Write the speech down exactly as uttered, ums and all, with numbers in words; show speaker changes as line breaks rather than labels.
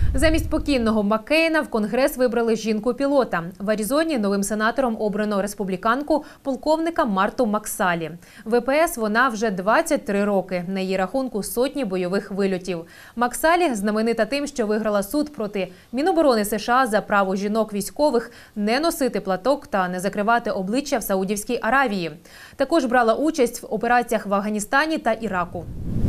Замість покійного Маккейна в Конгрес вибрали жінку-пілота. В Аризоні новим сенатором обрано республіканку полковника Марту Максалі. В В П С вона вже двадцять три роки. На її рахунку сотні бойових вильотів. Максалі знаменита тим, що виграла суд проти Міноборони США за право жінок-військових не носити платок та не закривати обличчя в Саудівській Аравії. Також брала участь в операціях в Афганістані та Іраку.